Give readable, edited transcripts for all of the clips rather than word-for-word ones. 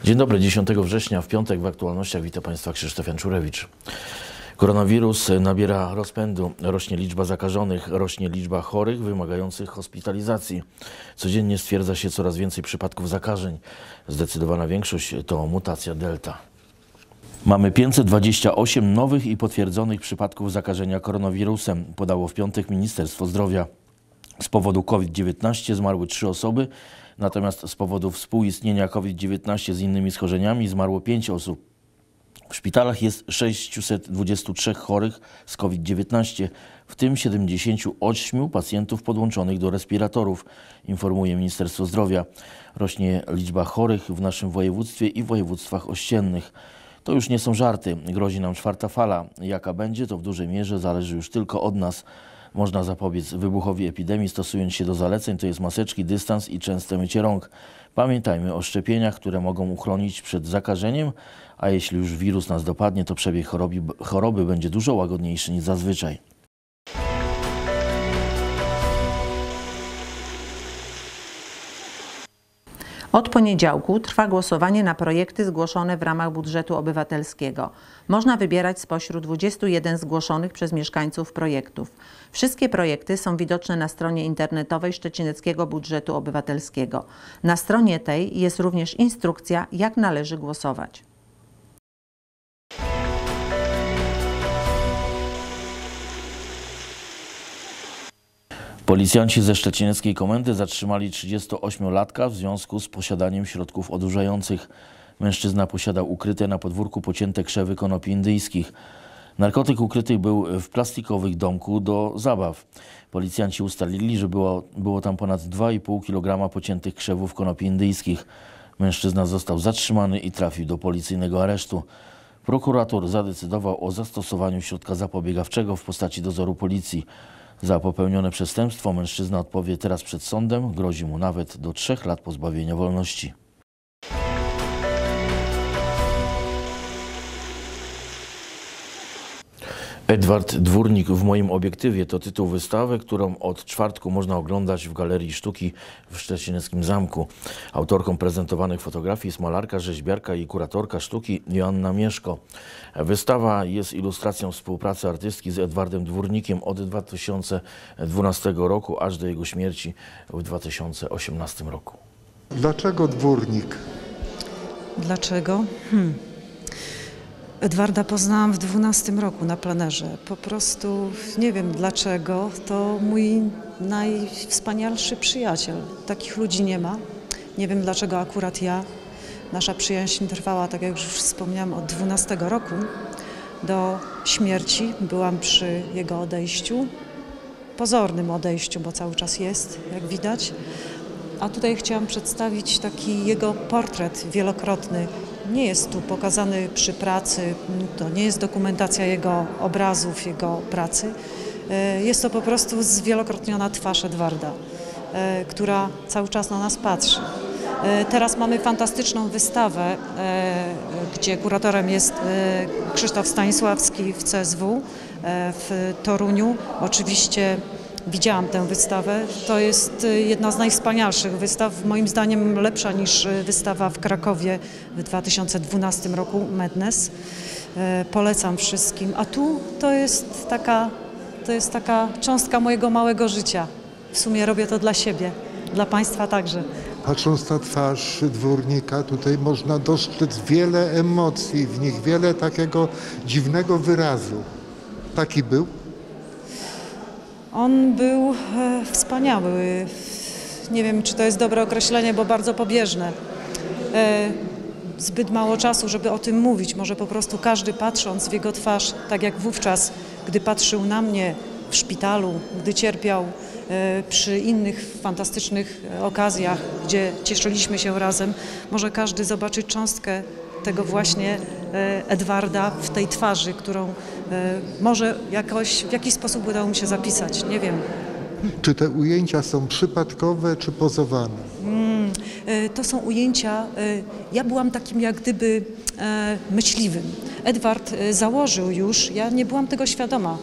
Dzień dobry, 10 września w piątek w aktualnościach wita Państwa Krzysztof Janczurewicz. Koronawirus nabiera rozpędu, rośnie liczba zakażonych, rośnie liczba chorych wymagających hospitalizacji. Codziennie stwierdza się coraz więcej przypadków zakażeń. Zdecydowana większość to mutacja Delta. Mamy 528 nowych i potwierdzonych przypadków zakażenia koronawirusem, podało w piątek Ministerstwo Zdrowia. Z powodu COVID-19 zmarły 3 osoby, natomiast z powodu współistnienia COVID-19 z innymi schorzeniami zmarło 5 osób. W szpitalach jest 623 chorych z COVID-19, w tym 78 pacjentów podłączonych do respiratorów, informuje Ministerstwo Zdrowia. Rośnie liczba chorych w naszym województwie i województwach ościennych. To już nie są żarty, grozi nam 4. fala. Jaka będzie, to w dużej mierze zależy już tylko od nas. Można zapobiec wybuchowi epidemii stosując się do zaleceń, to jest maseczki, dystans i częste mycie rąk. Pamiętajmy o szczepieniach, które mogą uchronić przed zakażeniem, a jeśli już wirus nas dopadnie, to przebieg choroby będzie dużo łagodniejszy niż zazwyczaj. Od poniedziałku trwa głosowanie na projekty zgłoszone w ramach budżetu obywatelskiego. Można wybierać spośród 21 zgłoszonych przez mieszkańców projektów. Wszystkie projekty są widoczne na stronie internetowej Szczecineckiego Budżetu Obywatelskiego. Na stronie tej jest również instrukcja, jak należy głosować. Policjanci ze szczecineckiej komendy zatrzymali 38-latka w związku z posiadaniem środków odurzających. Mężczyzna posiadał ukryte na podwórku pocięte krzewy konopi indyjskich. Narkotyk ukryty był w plastikowych domku do zabaw. Policjanci ustalili, że było tam ponad 2,5 kg pociętych krzewów konopi indyjskich. Mężczyzna został zatrzymany i trafił do policyjnego aresztu. Prokurator zadecydował o zastosowaniu środka zapobiegawczego w postaci dozoru policji. Za popełnione przestępstwo mężczyzna odpowie teraz przed sądem, grozi mu nawet do 3 lat pozbawienia wolności. Edward Dwórnik w moim obiektywie to tytuł wystawy, którą od czwartku można oglądać w Galerii Sztuki w Szczecineckim Zamku. Autorką prezentowanych fotografii jest malarka, rzeźbiarka i kuratorka sztuki Joanna Mieszko. Wystawa jest ilustracją współpracy artystki z Edwardem Dwórnikiem od 2012 roku aż do jego śmierci w 2018 roku. Dlaczego Dwórnik? Dlaczego? Edwarda poznałam w 12 roku na plenerze. Po prostu nie wiem dlaczego, to mój najwspanialszy przyjaciel. Takich ludzi nie ma. Nie wiem dlaczego akurat ja. Nasza przyjaźń trwała, tak jak już wspomniałam, od 12 roku do śmierci. Byłam przy jego odejściu, pozornym odejściu, bo cały czas jest, jak widać. A tutaj chciałam przedstawić taki jego portret wielokrotny. Nie jest tu pokazany przy pracy, to nie jest dokumentacja jego obrazów, jego pracy. Jest to po prostu zwielokrotniona twarz Edwarda, która cały czas na nas patrzy. Teraz mamy fantastyczną wystawę, gdzie kuratorem jest Krzysztof Stanisławski w CSW w Toruniu. Oczywiście widziałam tę wystawę. To jest jedna z najwspanialszych wystaw, moim zdaniem lepsza niż wystawa w Krakowie w 2012 roku, Madness. Polecam wszystkim. A tu to jest taka cząstka mojego małego życia. W sumie robię to dla siebie, dla Państwa także. Patrząc na twarz Dwórnika, tutaj można dostrzec wiele emocji w nich, wiele takiego dziwnego wyrazu. Taki był? On był wspaniały. Nie wiem, czy to jest dobre określenie, bo bardzo pobieżne. Zbyt mało czasu, żeby o tym mówić. Może po prostu każdy patrząc w jego twarz, tak jak wówczas, gdy patrzył na mnie w szpitalu, gdy cierpiał przy innych fantastycznych okazjach, gdzie cieszyliśmy się razem, może każdy zobaczyć cząstkę tego właśnie Edwarda w tej twarzy, którą może w jakiś sposób udało mi się zapisać, nie wiem. Czy te ujęcia są przypadkowe, czy pozowane? To są ujęcia, ja byłam takim jak gdyby myśliwym. Edward założył już, ja nie byłam tego świadoma,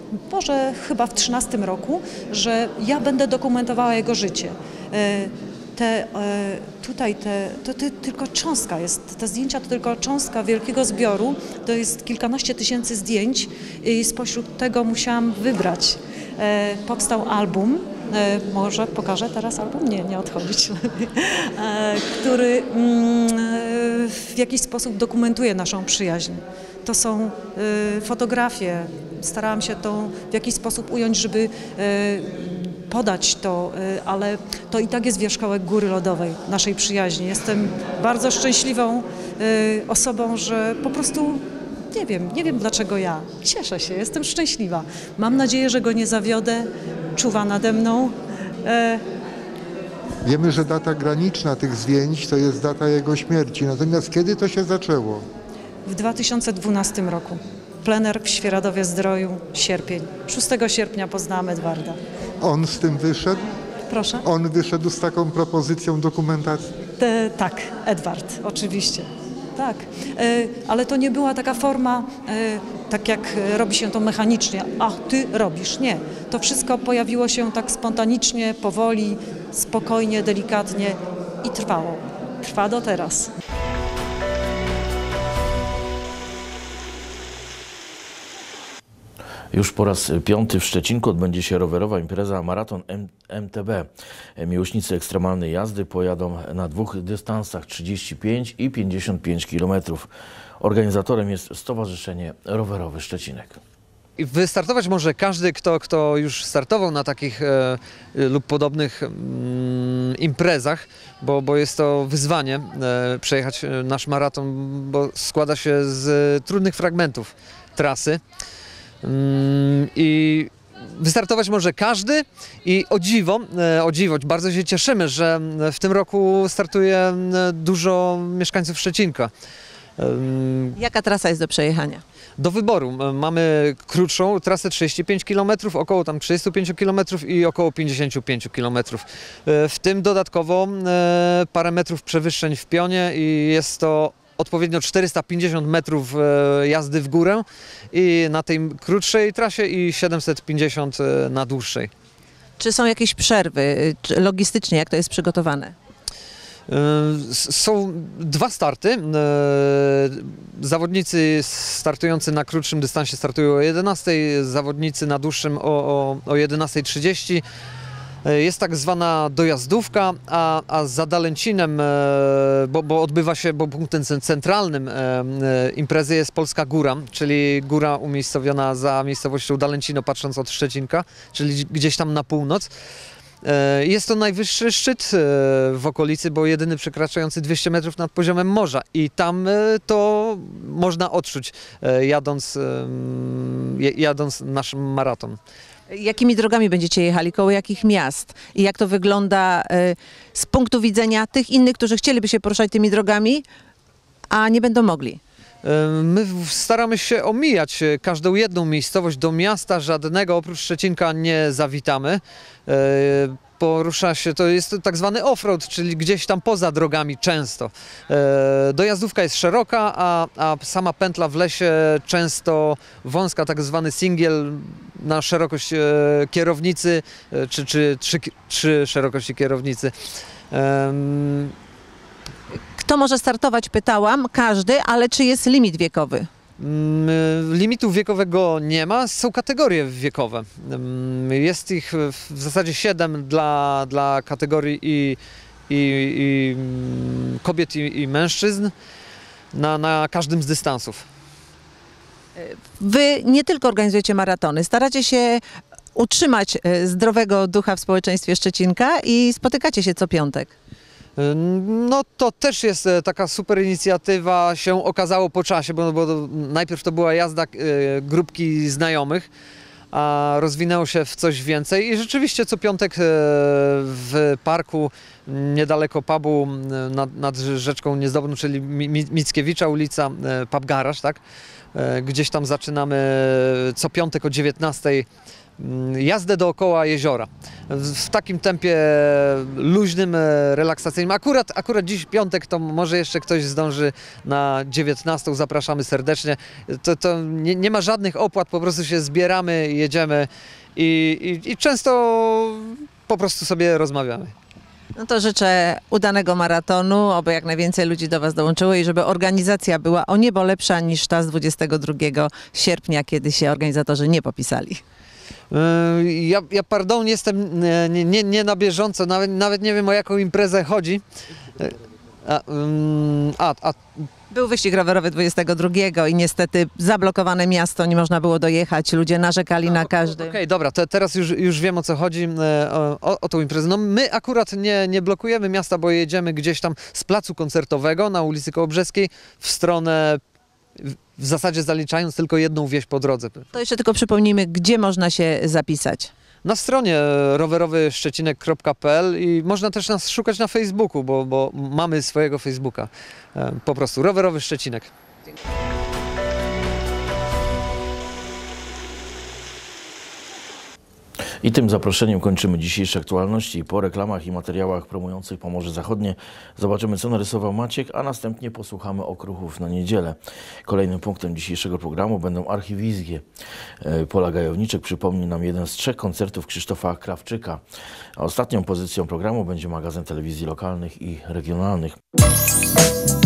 może chyba w 13 roku, że ja będę dokumentowała jego życie. To tylko cząstka jest, te zdjęcia to tylko cząstka wielkiego zbioru, to jest kilkanaście tysięcy zdjęć i spośród tego musiałam wybrać. Powstał album, może pokażę teraz album? Nie odchodzić, który w jakiś sposób dokumentuje naszą przyjaźń. To są fotografie, starałam się to w jakiś sposób ująć, żeby podać to, ale to i tak jest wierzchołek góry lodowej naszej przyjaźni. Jestem bardzo szczęśliwą osobą, że po prostu nie wiem dlaczego ja. Cieszę się, jestem szczęśliwa. Mam nadzieję, że go nie zawiodę, czuwa nade mną. Wiemy, że data graniczna tych zdjęć to jest data jego śmierci. Natomiast kiedy to się zaczęło? W 2012 roku. Plener w Świeradowie-Zdroju, sierpień. 6 sierpnia poznałam Edwarda. On z tym wyszedł? Proszę? On wyszedł z taką propozycją dokumentacji? Tak, Edward, oczywiście. Tak, ale to nie była taka forma, tak jak robi się to mechanicznie. A ty robisz. Nie. To wszystko pojawiło się tak spontanicznie, powoli, spokojnie, delikatnie i trwało. Trwa do teraz. Już po raz 5 w Szczecinku odbędzie się rowerowa impreza Maraton MTB. Miłośnicy ekstremalnej jazdy pojadą na 2 dystansach 35 i 55 km. Organizatorem jest Stowarzyszenie Rowerowe Szczecinek. I wystartować może każdy, kto już startował na takich lub podobnych imprezach, bo jest to wyzwanie przejechać nasz maraton, bo składa się z trudnych fragmentów trasy. I wystartować może każdy i o dziwo, bardzo się cieszymy, że w tym roku startuje dużo mieszkańców Szczecinka. Jaka trasa jest do przejechania? Do wyboru mamy krótszą trasę 35 km, około tam 35 km i około 55 km. W tym dodatkowo parę metrów przewyższeń w pionie i jest to odpowiednio 450 metrów jazdy w górę i na tej krótszej trasie i 750 na dłuższej. Czy są jakieś przerwy logistycznie, jak to jest przygotowane? Są 2 starty. Zawodnicy startujący na krótszym dystansie startują o 11, zawodnicy na dłuższym o 11:30. Jest tak zwana dojazdówka, a za Dalęcinem, bo odbywa się, bo punktem centralnym imprezy jest Polska Góra, czyli góra umiejscowiona za miejscowością Dalęcino, patrząc od Szczecinka, czyli gdzieś tam na północ. Jest to najwyższy szczyt w okolicy, bo jedyny przekraczający 200 metrów nad poziomem morza i tam to można odczuć, jadąc nasz maraton. Jakimi drogami będziecie jechali, koło jakich miast i jak to wygląda z punktu widzenia tych innych, którzy chcieliby się poruszać tymi drogami, a nie będą mogli? My staramy się omijać każdą jedną miejscowość, do miasta żadnego oprócz Szczecinka nie zawitamy. Porusza się, to jest tak zwany off-road, czyli gdzieś tam poza drogami często. Dojazdówka jest szeroka, a sama pętla w lesie często wąska, tak zwany singiel na szerokość kierownicy, czy 3 szerokości kierownicy. Kto może startować, pytałam, każdy, ale czy jest limit wiekowy? Limitu wiekowego nie ma, są kategorie wiekowe. Jest ich w zasadzie 7 dla kategorii i kobiet i mężczyzn na każdym z dystansów. Wy nie tylko organizujecie maratony, staracie się utrzymać zdrowego ducha w społeczeństwie Szczecinka i spotykacie się co piątek. No to też jest taka super inicjatywa, się okazało po czasie, bo najpierw to była jazda grupki znajomych, a rozwinęło się w coś więcej i rzeczywiście co piątek w parku niedaleko pubu nad rzeczką Niezdobną, czyli Mickiewicza ulica, pub Garaż, tak? Gdzieś tam zaczynamy co piątek o 19:00 jazdę dookoła jeziora. W takim tempie luźnym, relaksacyjnym. Akurat dziś piątek, to może jeszcze ktoś zdąży na 19:00. Zapraszamy serdecznie. To nie ma żadnych opłat, po prostu się zbieramy, jedziemy i często po prostu sobie rozmawiamy. No to życzę udanego maratonu, oby jak najwięcej ludzi do Was dołączyło i żeby organizacja była o niebo lepsza niż ta z 22 sierpnia, kiedy się organizatorzy nie popisali. Ja pardon, jestem nie na bieżąco, nawet nie wiem, o jaką imprezę chodzi. Był wyścig rowerowy 22 i niestety zablokowane miasto, nie można było dojechać, ludzie narzekali na każdy. Okej, dobra, teraz już wiem, o co chodzi, o tą imprezę. No my akurat nie blokujemy miasta, bo jedziemy gdzieś tam z placu koncertowego na ulicy Kołobrzeskiej w stronę, w zasadzie zaliczając tylko jedną wieś po drodze. To jeszcze tylko przypomnijmy, gdzie można się zapisać. Na stronie rowerowyszczecinek.pl i można też nas szukać na Facebooku, bo mamy swojego Facebooka. Po prostu Rowerowy Szczecinek. I tym zaproszeniem kończymy dzisiejsze aktualności. Po reklamach i materiałach promujących Pomorze Zachodnie zobaczymy, co narysował Maciek, a następnie posłuchamy okruchów na niedzielę. Kolejnym punktem dzisiejszego programu będą archiwizje. Pola Gajowniczek przypomni nam jeden z 3 koncertów Krzysztofa Krawczyka. A ostatnią pozycją programu będzie magazyn telewizji lokalnych i regionalnych.